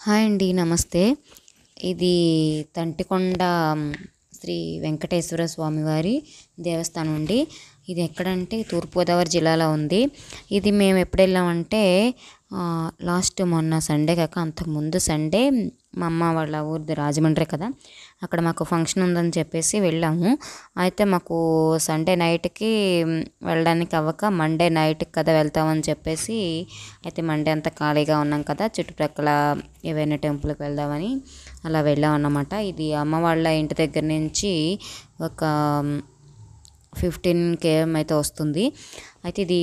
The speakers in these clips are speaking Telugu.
హాయ్ అండి. నమస్తే. ఇది తంటికొండ శ్రీ వెంకటేశ్వర స్వామివారి దేవస్థానం అండి. ఇది ఎక్కడంటే తూర్పుగోదావరి జిల్లాలో ఉంది. ఇది మేము ఎప్పుడు వెళ్ళామంటే లాస్ట్ మొన్న సండే కాక అంతకుముందు సండే మా అమ్మ వాళ్ళ ఊరిది రాజమండ్రి కదా, అక్కడ మాకు ఫంక్షన్ ఉందని చెప్పేసి వెళ్ళాము. అయితే మాకు సండే నైట్కి వెళ్ళడానికి అవ్వక మండే నైట్కి కదా వెళ్తామని చెప్పేసి, అయితే మండే అంతా ఖాళీగా ఉన్నాం కదా, చుట్టుప్రక్కల ఏవైనా టెంపుల్కి వెళ్దామని అలా వెళ్ళాం అన్నమాట. ఇది అమ్మ వాళ్ళ ఇంటి దగ్గర నుంచి ఒక 15 km అయితే వస్తుంది. అయితే ఇది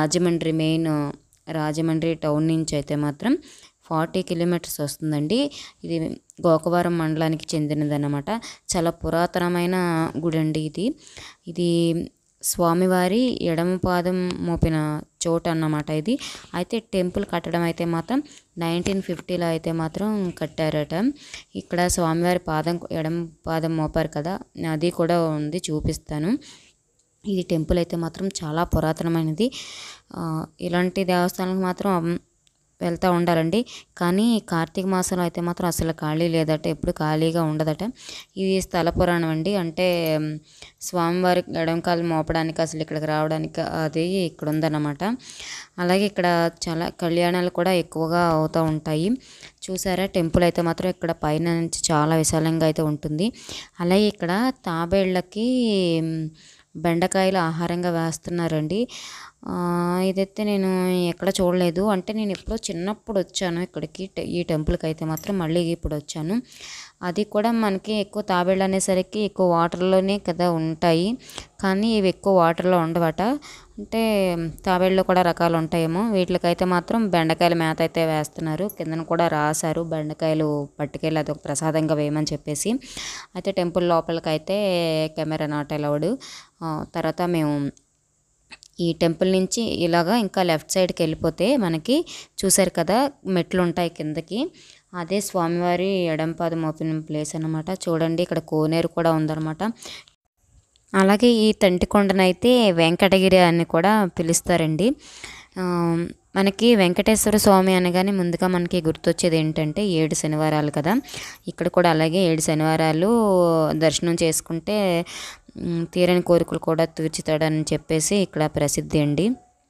రాజమండ్రి టౌన్ నుంచి అయితే మాత్రం 40 కిలోమీటర్స్ వస్తుందండి. ఇది గోకవరం మండలానికి చెందినదన్నమాట. చాలా పురాతనమైన గుడి అండి ఇది. ఇది స్వామివారి ఎడమ పాదం మోపిన చోటు అన్నమాట ఇది. అయితే టెంపుల్ కట్టడం అయితే మాత్రం 1950లో అయితే మాత్రం కట్టారట. ఇక్కడ స్వామివారి ఎడమ పాదం మోపారు కదా, అది కూడా ఉంది, చూపిస్తాను. ఇది టెంపుల్ అయితే మాత్రం చాలా పురాతనమైనది. ఇలాంటి దేవస్థానాలకు మాత్రం వెళ్తూ ఉండాలండి. కానీ కార్తీక మాసంలో అయితే మాత్రం అసలు ఖాళీ లేదట, ఎప్పుడు ఖాళీగా ఉండదట. ఇది స్థల పురాణం అండి. అంటే స్వామివారి ఎడంకాలు మోపడానికి అసలు ఇక్కడికి రావడానికి అది ఇక్కడ ఉందన్నమాట. అలాగే ఇక్కడ చాలా కళ్యాణాలు కూడా ఎక్కువగా అవుతూ ఉంటాయి. చూసారా, టెంపుల్ అయితే మాత్రం ఇక్కడ పైన నుంచి చాలా విశాలంగా అయితే ఉంటుంది. అలాగే ఇక్కడ తాబేళ్ళకి బెండకాయలు ఆహారంగా వేస్తున్నారండి. ఇదైతే నేను ఎక్కడ చూడలేదు. అంటే నేను ఎప్పుడో చిన్నప్పుడు వచ్చాను ఇక్కడికి, ఈ టెంపుల్కి అయితే మాత్రం మళ్ళీ ఇప్పుడు వచ్చాను. అది కూడా మనకి ఎక్కువ తాబేళ్ళు అనేసరికి ఎక్కువ వాటర్లోనే కదా ఉంటాయి, కానీ ఇవి ఎక్కువ వాటర్లో ఉండవట. అంటే తాబేళ్ళు కూడా రకాలు ఉంటాయేమో. వీటికైతే మాత్రం బెండకాయల మేత అయితే వేస్తున్నారు. కిందన కూడా రాశారు బెండకాయలు పట్టుకెళ్ళి అదొక ప్రసాదంగా వేయమని చెప్పేసి. అయితే టెంపుల్ లోపలికి అయితే కెమెరా నాట్ అలౌడ్. తర్వాత మేము ఈ టెంపుల్ నుంచి ఇలాగా ఇంకా లెఫ్ట్ సైడ్కి వెళ్ళిపోతే మనకి చూసారు కదా మెట్లు ఉంటాయి కిందకి, అదే స్వామివారి ఎడంపాదం మోపిన ప్లేస్ అనమాట. చూడండి, ఇక్కడ కోనేరు కూడా ఉందన్నమాట. అలాగే ఈ తంటికొండనైతే వెంకటగిరి అని కూడా పిలుస్తారండి. మనకి వెంకటేశ్వర స్వామి అనగానే ముందుగా మనకి గుర్తొచ్చేది ఏంటంటే 7 శనివారాలు కదా. ఇక్కడ కూడా అలాగే 7 శనివారాలు దర్శనం చేసుకుంటే తీరని కోరికలు కూడా తీర్చుతాడని చెప్పేసి ఇక్కడ ప్రసిద్ధి అండి.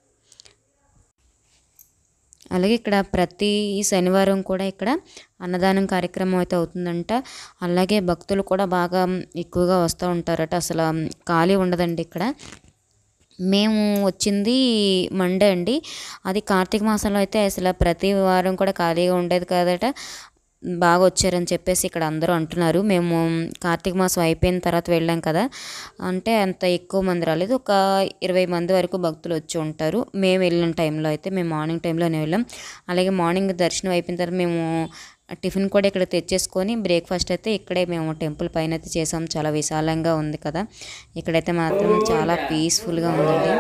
అలాగే ఇక్కడ ప్రతి శనివారం కూడా ఇక్కడ అన్నదానం కార్యక్రమం అయితే అవుతుందంట. అలాగే భక్తులు కూడా బాగా ఎక్కువగా వస్తూ ఉంటారట. అసలు ఖాళీ ఉండదండి ఇక్కడ. మేము వచ్చింది మండే అండి. అది కార్తీక మాసంలో అయితే అసలు ప్రతి వారం కూడా ఖాళీగా ఉండేది కాదట. బాగా వచ్చారని చెప్పేసి ఇక్కడ అందరూ అంటున్నారు. మేము కార్తీక మాసం అయిపోయిన తర్వాత వెళ్ళాం కదా, అంటే అంత ఎక్కువ మంది రాలేదు, ఒక 20 మంది వరకు భక్తులు వచ్చి ఉంటారు. మేము వెళ్ళిన టైంలో అయితే మేము మార్నింగ్ టైంలోనే వెళ్ళాం. అలాగే మార్నింగ్ దర్శనం అయిపోయిన తర్వాత మేము టిఫిన్ కూడా ఇక్కడ తెచ్చేసుకొని బ్రేక్ఫాస్ట్ అయితే ఇక్కడే మేము టెంపుల్ పైన అయితే చేసాం. చాలా విశాలంగా ఉంది కదా, ఇక్కడైతే మాత్రం చాలా పీస్ఫుల్గా ఉందండి.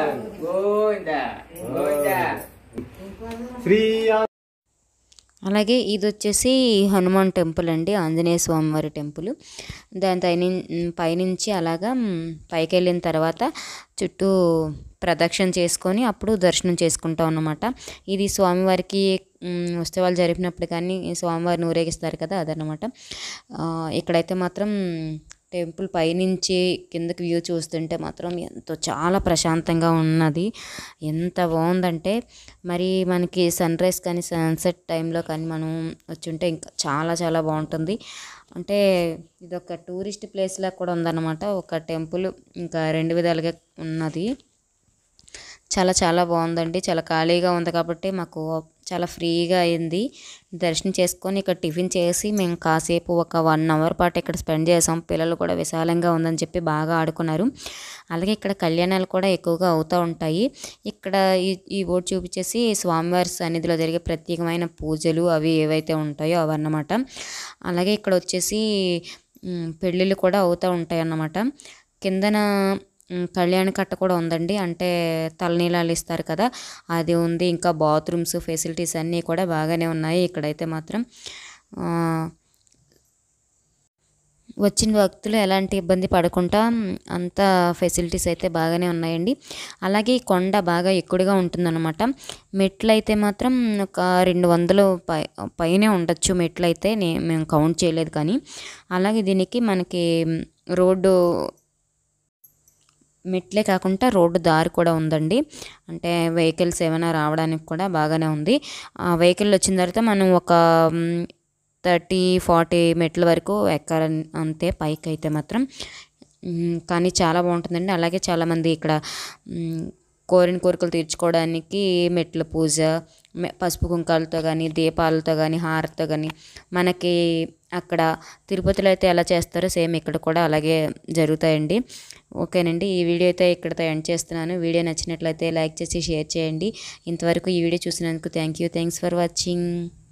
అలాగే ఇది వచ్చేసి హనుమాన్ టెంపుల్ అండి, ఆంజనేయ స్వామివారి టెంపుల్. దాని పైనుంచి అలాగా పైకి వెళ్ళిన తర్వాత చుట్టూ ప్రదక్షిణ చేసుకొని అప్పుడు దర్శనం చేసుకుంటాం అన్నమాట. ఇది స్వామివారికి ఉత్సవాలు జరిపినప్పుడు కానీ స్వామివారిని ఊరేగిస్తారు కదా, అదనమాట. ఇక్కడైతే మాత్రం టెంపుల్ పైనుంచి కిందకి వ్యూ చూస్తుంటే మాత్రం చాలా ప్రశాంతంగా ఉన్నది. ఎంత బాగుందంటే మరి మనకి సన్ రైజ్ కానీ సన్సెట్ టైంలో కానీ మనం వచ్చుంటే ఇంకా చాలా చాలా బాగుంటుంది. అంటే ఇదొక టూరిస్ట్ ప్లేస్లా కూడా ఉందన్నమాట. ఒక టెంపుల్ ఇంకా 2 విధాలుగా ఉన్నది. చాలా చాలా బాగుందండి. చాలా ఖాళీగా ఉంది కాబట్టి మాకు చాలా ఫ్రీగా అయింది. దర్శనం చేసుకొని ఇక్కడ టిఫిన్ చేసి మేము కాసేపు ఒక 1 అవర్ పాటు ఇక్కడ స్పెండ్ చేసాం. పిల్లలు కూడా విశాలంగా ఉందని చెప్పి బాగా ఆడుకున్నారు. అలాగే ఇక్కడ కళ్యాణాలు కూడా ఎక్కువగా అవుతూ ఉంటాయి. ఇక్కడ ఈ బోర్డు చూపించేసి స్వామివారి సన్నిధిలో జరిగే ప్రత్యేకమైన పూజలు అవి ఏవైతే ఉంటాయో అవన్నమాట. అలాగే ఇక్కడ వచ్చేసి పెళ్ళిళ్ళు కూడా అవుతూ ఉంటాయి అన్నమాట. కిందన కళ్యాణ కట్ట కూడా ఉందండి. అంటే తలనీలాలు ఇస్తారు కదా, అది ఉంది. ఇంకా బాత్రూమ్స్ ఫెసిలిటీస్ అన్నీ కూడా బాగానే ఉన్నాయి ఇక్కడైతే మాత్రం. వచ్చిన భక్తులు ఎలాంటి ఇబ్బంది పడకుండా అంత ఫెసిలిటీస్ అయితే బాగానే ఉన్నాయండి. అలాగే ఈ కొండ బాగా ఎక్కువగా ఉంటుందన్నమాట. మెట్లు అయితే మాత్రం ఒక 200 పైనే ఉండొచ్చు మెట్లు అయితే, మేము కౌంట్ చేయలేదు. కానీ అలాగే దీనికి మనకి రోడ్డు మెట్లే కాకుండా రోడ్డు దారి కూడా ఉందండి. అంటే వెహికల్స్ ఏమైనా రావడానికి కూడా బాగానే ఉంది. ఆ వెహికల్ వచ్చిన తర్వాత మనం ఒక 30-40 మెట్ల వరకు ఎక్కాలని అంతే పైకి అయితే మాత్రం. కానీ చాలా బాగుంటుందండి. అలాగే చాలామంది ఇక్కడ కోరిన కోరికలు తీర్చుకోవడానికి మెట్ల పూజ, పసుపు కుంకాలతో కానీ, దీపాలతో కానీ, హారతితో కానీ, మనకి అక్కడ తిరుపతిలో అయితే ఎలా చేస్తారో సేమ్ ఇక్కడ కూడా అలాగే జరుగుతాయండి. ఓకేనండి, ఈ వీడియో అయితే ఇక్కడితో ఎండ్ చేస్తున్నాను. వీడియో నచ్చినట్లయితే లైక్ చేసి షేర్ చేయండి. ఇంతవరకు ఈ వీడియో చూసినందుకు థ్యాంక్స్ ఫర్ వాచింగ్.